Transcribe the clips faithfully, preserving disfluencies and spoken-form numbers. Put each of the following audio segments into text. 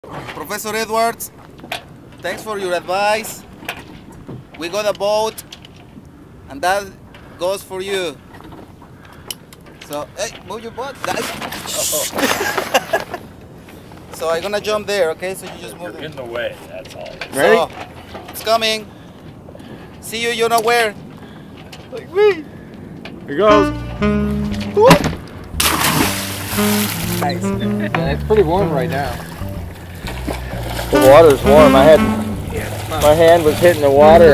Professor Edwards, thanks for your advice. We got a boat, and that goes for you. So, hey, move your butt, guys. Uh-oh. So I'm gonna jump there, okay? So you just move You're in the way, that's all. Ready? So, it's coming. See you, you know where. Like me. Here goes. Nice. Yeah, it's pretty warm right now. The water's warm. I had my hand was hitting the water.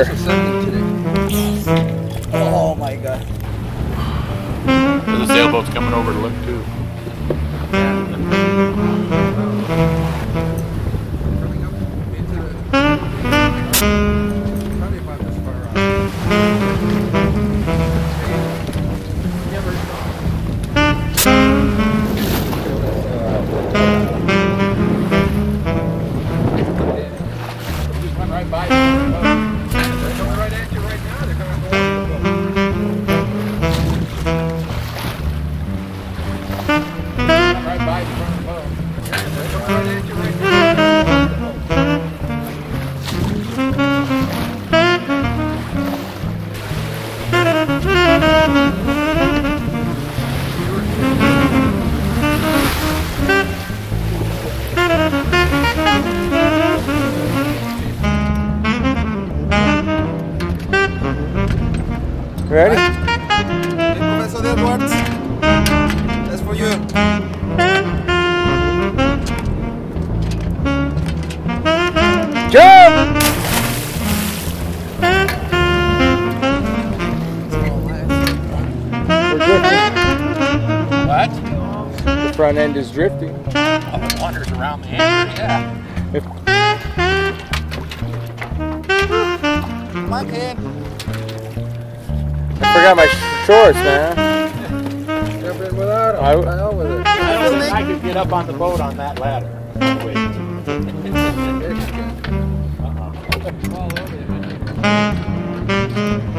Oh my God. The sailboat's coming over to look too. Coming up into the probably about this far out. Just went right by you. They're coming right at you right now. They're coming over the boat. Right by you from the boat. They're coming right at you right now. Ready? Hey, Professor Edwards, that's for you. Jump! We're drifting. What? The front end is drifting. Oh, it wanders around the anchor, yeah. If Come on, kid. I forgot my sh shorts, man. Jump in without them. I- What the hell with it? I don't think I could get up on the boat on that ladder. Wait. It's good. Uh-uh. Fall over you.